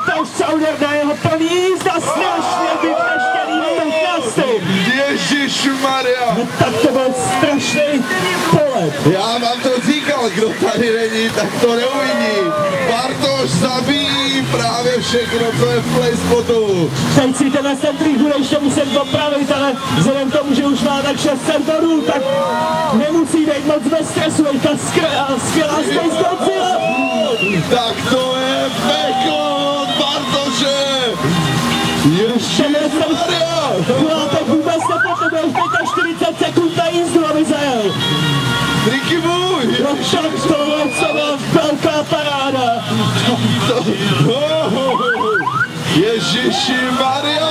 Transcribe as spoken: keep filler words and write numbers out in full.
Bartosz Czauderna, jeho první jízda, strašně vykleštěný patnáctý. Ježišmarja. No tak to byl strašný polet. Já vám to říkal, kdo tady není, tak to neuvidí. Bartosz zabíjí právě všechno, co je v playspotu. Teď si tenhle centrých bude ještě muset opravit, ale vzhledem k tomu, že už má tak šest centorů, tak nemusí být moc bez stresu, je ta skvělá stejskonce. Tak to je peklo od Bartoše. Ježišmarja. No tak vůbec nepotřebuje už čtyřicet sekund na jízdu, aby zajel. Triky můj. No tak tohle co byla velká paráda. Ježišmarja.